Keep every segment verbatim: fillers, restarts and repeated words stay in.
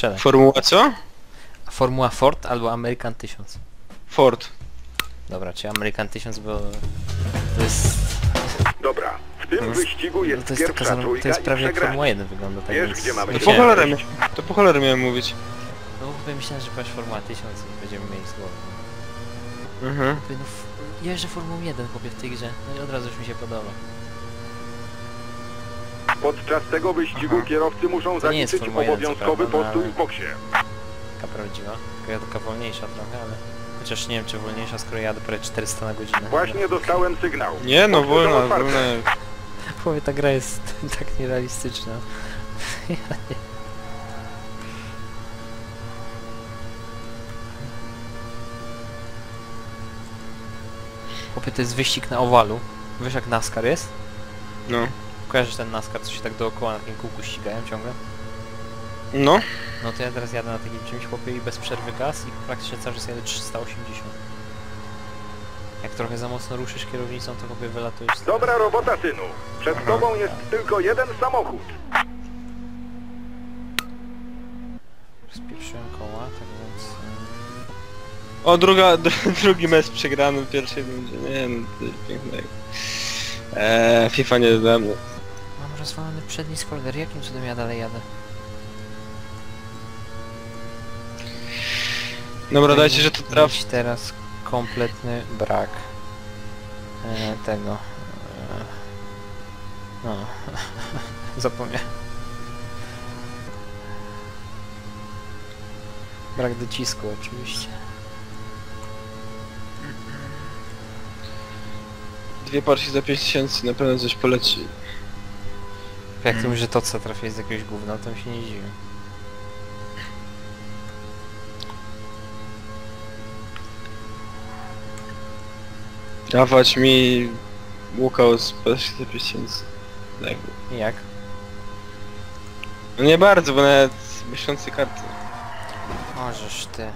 strzelaj. Formuła co? Formuła Ford albo American tysiąc. Ford. Dobra, czy American tysiąc, bo to jest... Dobra, w tym To jest- wyścigu No jest to jest, taka, pierwsza zam- to trójka jest i prawie jak przegrani. Formuła jeden wygląda, tak Wiesz, więc... gdzie mamy To się po myślałem- cholerę, mi- to po cholerę miałem mówić. No bo myślałem, że powiesz Formuła tysiąc i będziemy mieli z głowy. Mhm. Mówię, no, f- jeżdżę Formułą jeden chłopie w tej grze, no i od razu już mi się podoba. Podczas tego wyścigu Aha. kierowcy muszą To nie jest zaliczyć Formuła jeden, co obowiązkowy prawda, no postój ale- w boksie. Taka prawdziwa, tylko ja taka wolniejsza trochę, ale... Chociaż nie wiem czy wolniejsza, skoro jadę prawie czterysta na godzinę. Właśnie dostałem sygnał. Nie no, Boksy są wolna, otwarte. wolna. Chłopie, ta gra jest tak nierealistyczna. Ja nie... Chłopie, to jest wyścig na owalu. Wiesz jak NASCAR jest? No. Kojarzysz ten NASCAR, co się tak dookoła na takim kółku ścigają ciągle? No. No to ja teraz jadę na takim czymś, chłopie, i bez przerwy gaz i praktycznie cały czas jadę trzysta osiemdziesiąt. Jak trochę za mocno ruszysz kierownicą, to chłopie wylatujesz. z- Dobra robota, synu. Przed Aha. tobą jest tylko jeden samochód. Spieprzyłem koła, tak więc... e, O, druga, drugi mecz przegrany w pierwszej rundzie. Nie no, to jest pięknego. Eee, FIFA nie dla mnie. Mam rozwalony przedni spoiler, jakim cudem ja dalej jadę? Dobra, dajcie, że to traf. Mieć teraz kompletny brak e, tego. E, no, zapomniałem. Brak docisku oczywiście. Dwie parki za pięć tysięcy, na pewno coś poleci. Jak ty mówisz, że to co trafię z jakiegoś gówna, to mi się nie dziwi. Dawać mi łukał z parki za pięć tysięcy. Tak. I jak? No nie bardzo, bo nawet miesiące karty. Możesz ty.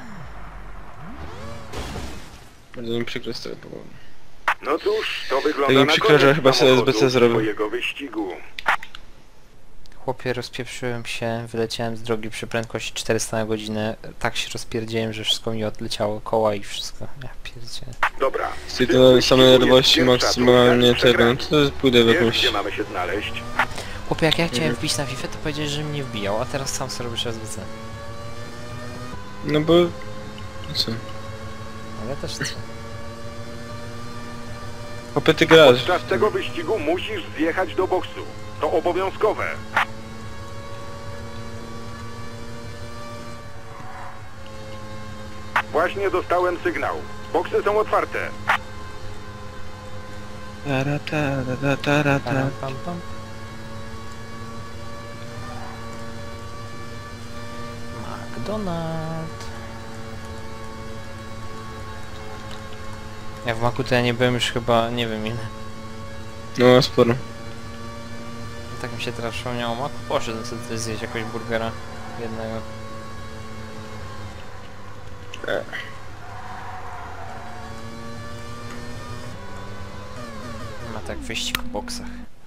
Bardzo mi przykro z tego powodu. No cóż, to wygląda Tak mi na przykro, że koniec chyba sobie samochodu S B C zrobił. swojego wyścigu. Chłopie, rozpieprzyłem się, wyleciałem z drogi przy prędkości czterysta na godzinę. Tak się rozpierdziałem, że wszystko mi odleciało, koła i wszystko. Ja pierdzielę. Dobra, Z w tej tym to wyścigu same jest nerwowości pierwsza maksymalnie trójka i tego, no przegrani. to pójdę w Wiesz, jakąś... gdzie mamy się znaleźć? Chłopie, jak ja chciałem Mhm. wbić na FIFA, to powiedziałeś, że mnie wbijał, a teraz sam sobie robisz S B C. No bo... no co? Ale też chcę. Chłopie, ty grasz. Podczas tego wyścigu musisz zjechać do boksu. To obowiązkowe. Właśnie dostałem sygnał. Boksy są otwarte. Tara, tara, tara, tara. Pam, pam, pam. McDonald. Ja w Maku to ja nie byłem już chyba, nie wiem ile. No sporo. Tak mi się teraz przypomniało, Maku poszedł sobie zjeść jakiegoś burgera jednego. E. Ma tak wyścig w boksach.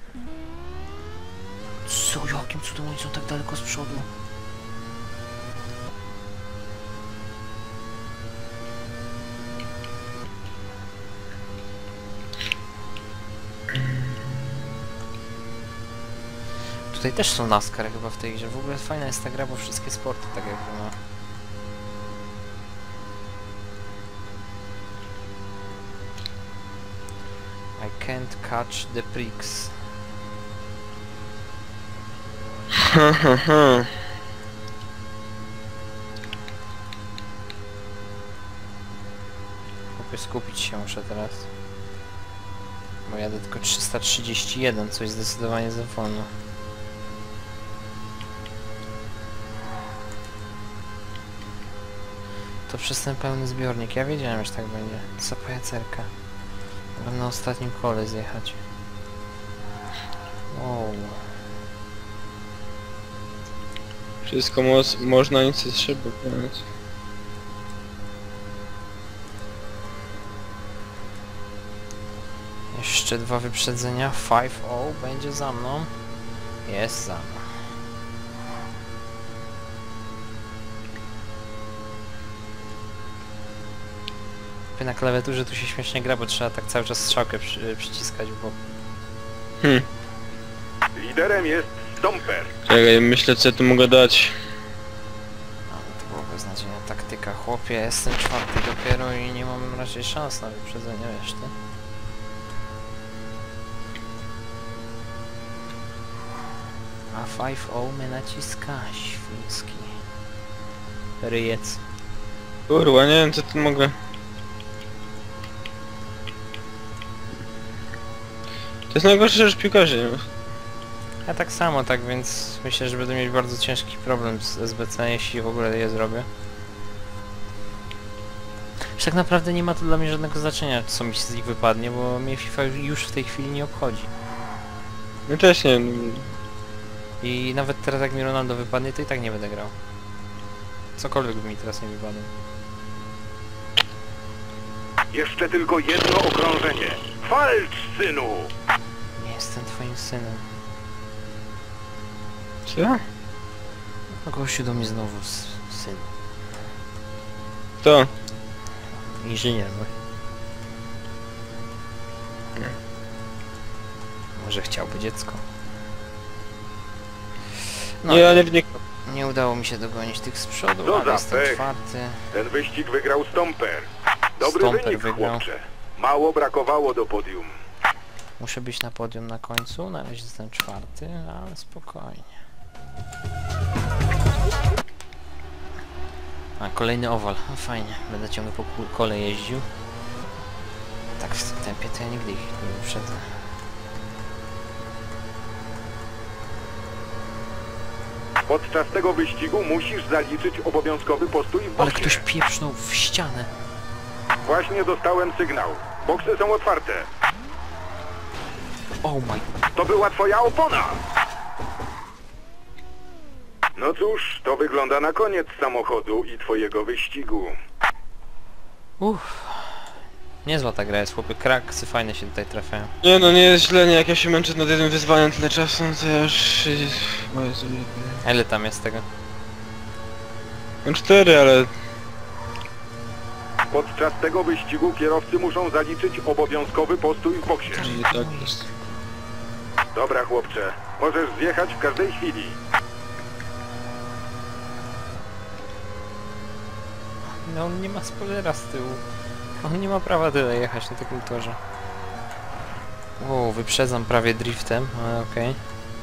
Co, jakim cudem oni są tak daleko z przodu? Tutaj też są NASCAR chyba w tej grze. W ogóle fajna jest ta gra, bo wszystkie sporty tak jakby ma. I can't catch the pricks. Ha, ha, ha. Chłopie, skupić się muszę teraz. Bo jadę tylko trzysta trzydzieści jeden, coś zdecydowanie za wolno. To przez ten pełny zbiornik. Ja wiedziałem, że tak będzie. Co pajacerka. Mogę na ostatnim kole zjechać. Wow. Wszystko mo można, nic nie trzeba, powiedz. Jeszcze dwa wyprzedzenia. pięć zero będzie za mną. Jest za mną. chłopie na klawiaturze tu się śmiesznie gra, bo trzeba tak cały czas strzałkę przy, przyciskać, bo... Hmm. Liderem jest Stomper. Czekaj, myślę co ja tu mogę dać. Ale to była beznadziejna taktyka, chłopie, jestem czwarty dopiero i nie mam raczej szans na wyprzedzenie reszty. A pięć O mnie naciska, świński. Ryjec. Kurwa, nie wiem co tu mogę. To jest najgorsza rzecz w piłkarzy. Ja tak samo, tak więc myślę, że będę mieć bardzo ciężki problem z S B C, jeśli w ogóle je zrobię. Już tak naprawdę nie ma to dla mnie żadnego znaczenia, co mi z nich wypadnie, bo mnie FIFA już w tej chwili nie obchodzi. No też nie wiem. I nawet teraz jak mi Ronaldo wypadnie, to i tak nie będę grał. Cokolwiek by mi teraz nie wypadło. Jeszcze tylko jedno okrążenie. Walcz, synu! Nie jestem twoim synem. Co? No gościu do mnie znowu s- syn. To. Inżynier mój. Może chciałby dziecko. No, Nie, ja nie wnikam. nie udało mi się dogonić tych z przodu, Co ale za jestem pech. czwarty. Ten wyścig wygrał Stomper. Dobry Stomper wynik, wygrał. chłopcze. Mało brakowało do podium. Muszę być na podium na końcu, na razie jestem czwarty, ale spokojnie. A, kolejny owal, a, fajnie, będę ciągle po kół- kole jeździł. Tak w tym tempie to ja nigdy ich nie wyprzedzę. Podczas tego wyścigu musisz zaliczyć obowiązkowy postój w Ale boksie. ktoś pieprznął w ścianę. Właśnie dostałem sygnał. Boksy są otwarte. Oh my... To była twoja opona! No cóż, to wygląda na koniec samochodu i twojego wyścigu. Uff. Niezła ta gra jest, chłopy, kraksy fajne się tutaj trafiają. Nie no, nie jest źle, nie, jak ja się męczę nad jednym wyzwaniem tyle czasu, no to ja już... O Jezu, A ile tam jest tego? mam cztery, ale... Podczas tego wyścigu kierowcy muszą zaliczyć obowiązkowy postój w boksie. Czyli tak jest. Dobra, chłopcze, możesz zjechać w każdej chwili. No on nie ma spoilera z tyłu. On nie ma prawa tyle jechać na takim torze. Wow, wyprzedzam prawie driftem, ale okej.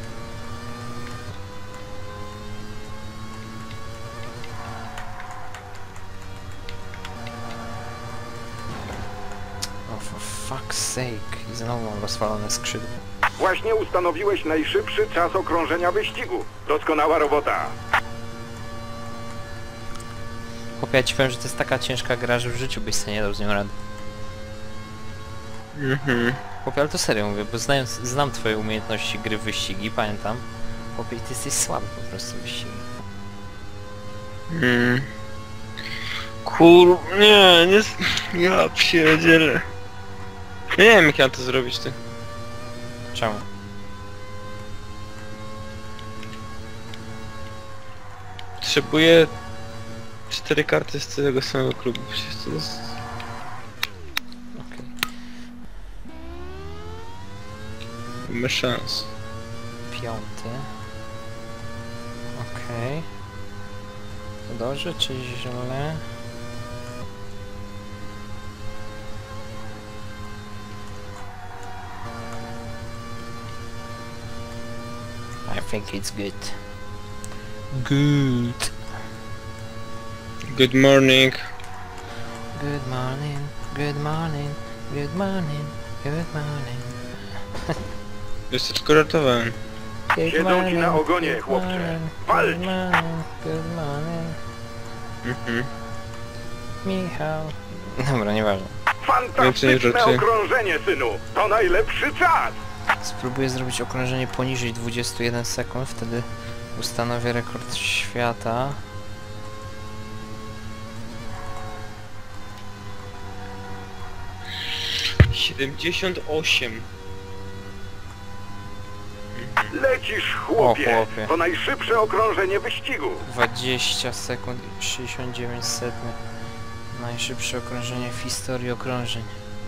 Oh, for fuck's sake. I znowu mam rozwalone skrzydło. Właśnie ustanowiłeś najszybszy czas okrążenia wyścigu. Doskonała robota. Chłopie, ja ci powiem, że to jest taka ciężka gra, że w życiu byś sobie nie dał z nią rady. Mhm. Chłopie, ale to serio mówię, bo znając, znam twoje umiejętności gry w wyścigi, pamiętam. Chłopie, ty jesteś słaby po prostu w wyścigi. Mm. Kur... nie, nie... s- Ja pierdzielę. Ja nie wiem jak ja to zrobić, ty. Czemu? Potrzebuję... cztery karty z całego samego klubu, przecież to jest... Okej. Nie ma szans. Piąty. Okej. To dobrze czy źle? I think it's good. Good. Good morning. Good morning, good morning, good morning, good morning. Wiesz co, tylko żartowałem. Good Siedzą ci na morning, ogonie, good chłopcze. morning, Walcz! Good morning, good morning. Mhm. Michał. Dobra, nieważne. Fantastyczne rzeczy. okrążenie, synu. To najlepszy czas. Spróbuję zrobić okrążenie poniżej dwudziestu jeden sekund, wtedy ustanowię rekord świata. siedemdziesiąt osiem. Lecisz, O, chłopie. chłopie. To najszybsze okrążenie wyścigu. dwadzieścia sekund i sześćdziesiąt dziewięć setnych. Najszybsze okrążenie w historii okrążeń.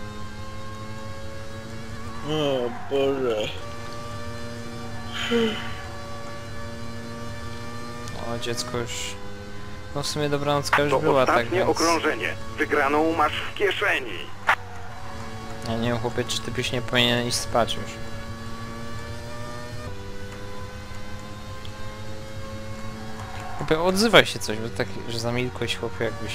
O Boże. O, dziecko już... No w sumie dobranocka już To była, tak ostatnie więc... okrążenie. Wygraną masz w kieszeni. Ja nie wiem, chłopie, czy ty byś nie powinien iść spać już. Chłopie, odzywaj się coś, bo tak, że zamilkłeś, chłopie, jakbyś...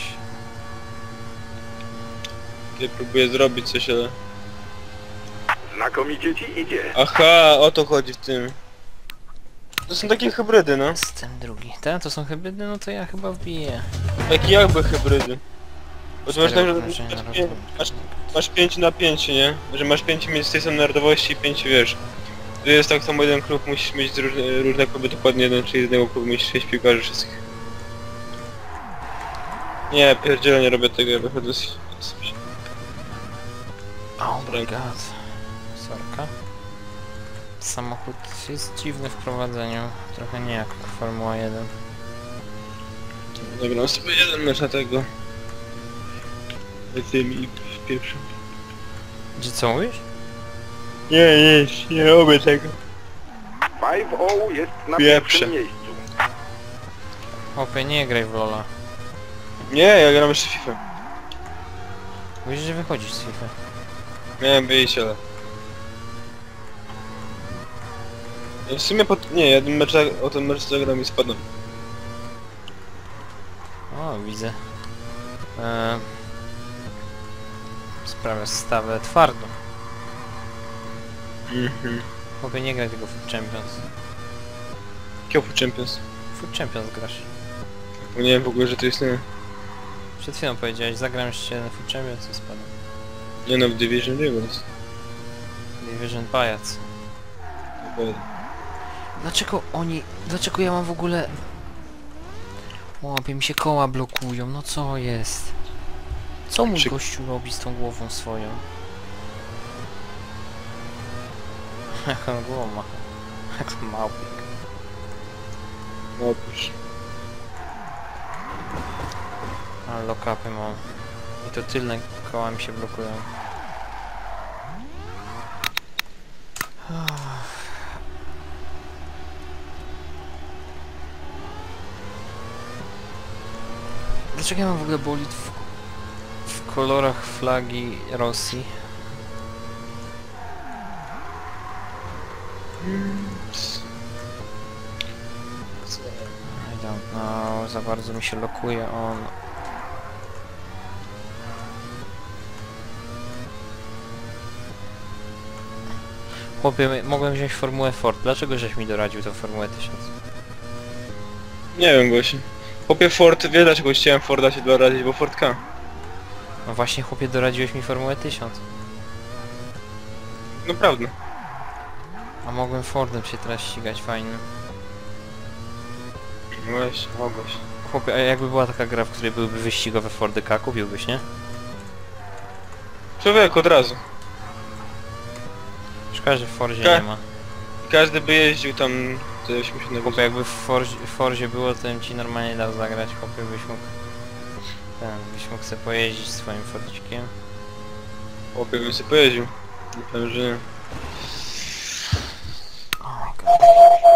Ja próbuję zrobić coś, ale... Znakomicie ci idzie. Aha, o to chodzi w tym. To są takie hybrydy, no. Jestem drugi. Te to są hybrydy, no to ja chyba wbiję. Takie jakby hybrydy. Bo ty masz, tak, Cztery że okrążenia masz, na pię- rozwój. masz, masz pięć na pięć, nie? Że masz pięć miejsc tej samej narodowości i pięć, wiesz. Tu jest tak samo jeden klub, musisz mieć z różne, różne kluby dokładnie jeden, czyli z jednego klubu musisz sześć piłkarzy wszystkich. Nie, pierdziele, nie robię tego, ja wychodzę z... z... Oh my god. Sorka. Samochód jest dziwny w prowadzeniu. Trochę nie jak Formuła jeden. Zagram sobie jeden mecz na tego. Z tymi w pierwszym. Gdzie co mówisz? Nie, nie, nie robię tego. pięć O jest na Pieprze. pierwszym miejscu. Chłopie, nie graj w Lola. Nie, ja gram jeszcze FIFA. Mówisz, że wychodzisz z FIFA. Miałem wyjść, ale... W sumie pod... nie, jeden mecz, za- o ten mecz zagram i spadam. O, widzę. Eee, sprawia stawę twardą. Mhm. Chłopie, nie graj tego Food Champions. Kiofu Champions. Food Champions grasz. Bo nie wiem w ogóle, że to jest nie... Przed chwilą powiedziałeś, zagram jeszcze jeden Food Champions i spadam. Nie no, w Division Rivals. Division pajac. Dlaczego oni... Dlaczego ja mam w ogóle... Łapie mi się koła blokują, no co jest? Co mój Przy- gościu robi z tą głową swoją? Jak on głową macha. Jak małpik. No otóż. Ale lock-upy mam. I to tylne koła mi się blokują. Dlaczego ja mam w ogóle bolid w, w kolorach flagi Rosji? I don't know, za bardzo mi się lokuje on. Chłopie, mogłem wziąć Formułę Ford. Dlaczego żeś mi doradził tą Formułę tysiąc? Nie wiem właśnie. Chłopie Ford, wie dlaczego chciałem Forda się doradzić, bo Ford K. No właśnie, chłopie, doradziłeś mi Formułę tysiąc. Naprawdę. A mogłem Fordem się teraz ścigać fajnym. No właśnie, mogłeś. Chłopie, a jakby była taka gra, w której byłyby wyścigowe Fordy K, kupiłbyś, nie? Człowiek od razu. Szkoda, że w Forzie Ka- nie ma. I każdy by jeździł tam ze osiemdziesiątego. Chłopie, jakby w Forzie, w Forzie było, to bym ci normalnie dał zagrać, chłopie, byś mógł... Ten, byś mógł sobie pojeździć swoim Fordzikiem. Chłopie bym sobie pojeździł. Nie powiem, że nie. Oh my god.